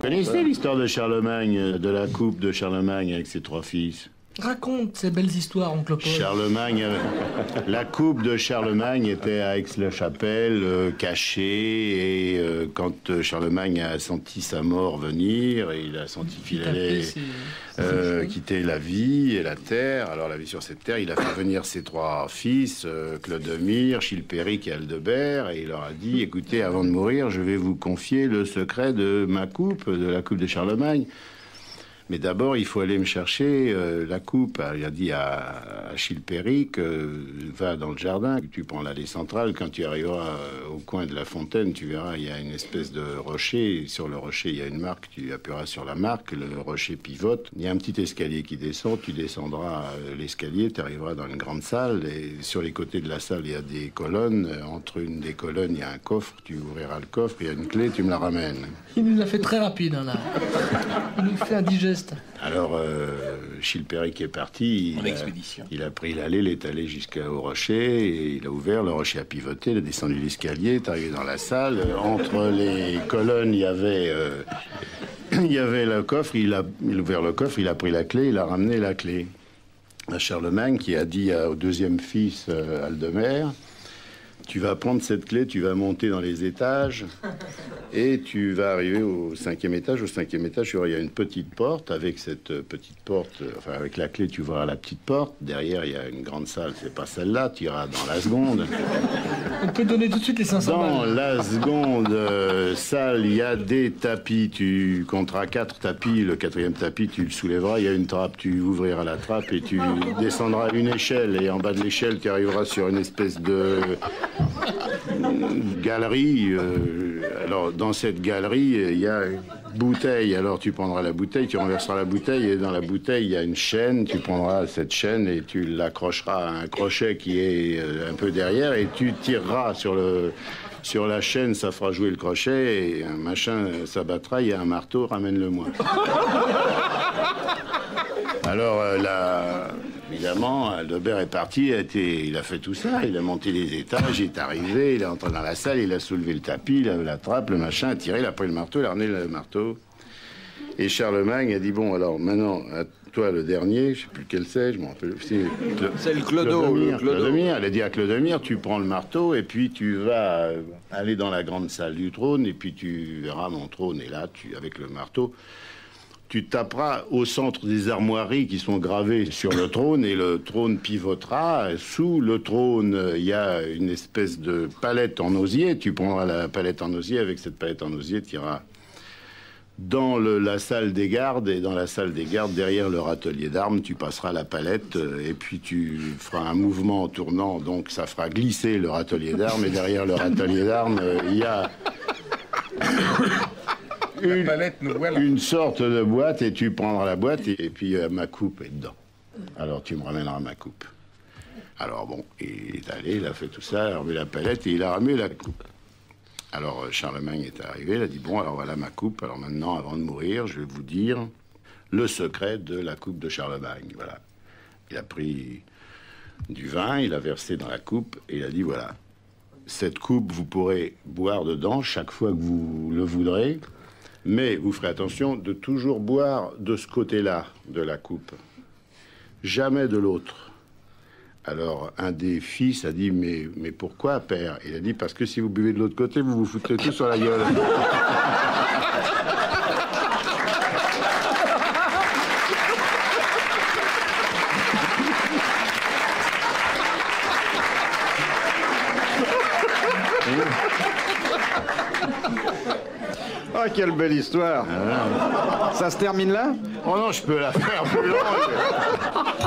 Vous connaissez l'histoire de Charlemagne, de la coupe de Charlemagne avec ses 3 fils? Raconte ces belles histoires, oncle Paul. Charlemagne, la coupe de Charlemagne était à Aix-la-Chapelle, cachée, et quand Charlemagne a senti sa mort venir, et il a senti qu'il allait quitter la vie et la terre, alors la vie sur cette terre, il a fait venir ses 3 fils, Clodomir, Chilpéric et Aldebert, et il leur a dit, écoutez, avant de mourir, je vais vous confier le secret de ma coupe, de la coupe de Charlemagne. Mais d'abord, il faut aller me chercher la coupe. Il a dit à Chilpéric, va dans le jardin, tu prends l'allée centrale, quand tu arriveras au coin de la fontaine, tu verras, il y a une espèce de rocher. Sur le rocher, il y a une marque, tu appuieras sur la marque, le rocher pivote. Il y a un petit escalier qui descend, tu descendras l'escalier, tu arriveras dans une grande salle, et sur les côtés de la salle, il y a des colonnes. Entre une des colonnes, il y a un coffre, tu ouvriras le coffre, il y a une clé, tu me la ramènes. Il nous a fait très rapide, hein, là. Il nous fait un digeste. Alors, Chilpéric est parti. Il a pris l'allée, il est allé jusqu'au rocher, et il a ouvert, le rocher a pivoté, il a descendu l'escalier, est arrivé dans la salle. Entre les colonnes, il y avait le coffre, il a ouvert le coffre, il a pris la clé, il a ramené la clé à Charlemagne, qui a dit au 2e fils, Aldemert, tu vas prendre cette clé, tu vas monter dans les étages et tu vas arriver au 5e étage. Au 5e étage, il y a une petite porte. Avec cette petite porte, enfin avec la clé, tu ouvriras la petite porte. Derrière, il y a une grande salle. C'est pas celle-là. Tu iras dans la seconde. On peut donner tout de suite les 500 balles. Dans la seconde salle, il y a des tapis. Tu compteras 4 tapis. Le 4e tapis, tu le soulèveras. Il y a une trappe. Tu ouvriras la trappe et tu descendras une échelle. Et en bas de l'échelle, tu arriveras sur une espèce de galerie. Alors, dans cette galerie, il y a une bouteille. Alors, tu prendras la bouteille, tu renverseras la bouteille, et dans la bouteille, il y a une chaîne. Tu prendras cette chaîne et tu l'accrocheras à un crochet qui est un peu derrière, et tu tireras sur la chaîne, ça fera jouer le crochet, et un machin s'abattra, il y a un marteau, ramène-le-moi. Alors, évidemment, Aldebert est parti, il a fait tout ça, il a monté les étages, il est arrivé, il est entré dans la salle, il a soulevé le tapis, il a la trappe, le machin, a tiré, il a pris le marteau, il a ramené le marteau. Et Charlemagne a dit, bon, alors, maintenant, à toi, le dernier, je sais plus lequel c'est, je m'en rappelle. C'est le Clodomir. Elle a dit à Clodomir, tu prends le marteau, et puis tu vas aller dans la grande salle du trône, et puis tu verras mon trône, et là, avec le marteau, tu taperas au centre des armoiries qui sont gravées sur le trône, et le trône pivotera. Sous le trône, il y a une espèce de palette en osier. Tu prendras la palette en osier. Avec cette palette en osier, tu iras dans la salle des gardes. Et dans la salle des gardes, derrière leur atelier d'armes, tu passeras la palette. Et puis tu feras un mouvement en tournant. Donc ça fera glisser leur atelier d'armes. Et derrière leur atelier d'armes, il y a une sorte de boîte, et tu prendras la boîte, et puis ma coupe est dedans. Alors tu me ramèneras ma coupe. Alors bon, il est allé, il a fait tout ça, il a remis la palette, et il a ramené la coupe. Alors Charlemagne est arrivé, il a dit, bon, alors voilà ma coupe, alors maintenant, avant de mourir, je vais vous dire le secret de la coupe de Charlemagne. Voilà. Il a pris du vin, il a versé dans la coupe, et il a dit, voilà, cette coupe, vous pourrez boire dedans chaque fois que vous le voudrez, mais vous ferez attention de toujours boire de ce côté-là de la coupe, jamais de l'autre. Alors, un des fils a dit, mais pourquoi, père? Il a dit, parce que si vous buvez de l'autre côté, vous vous foutrez tout sur la gueule. Ah, quelle belle histoire. Ça se termine là? Oh non, je peux la faire plus longue.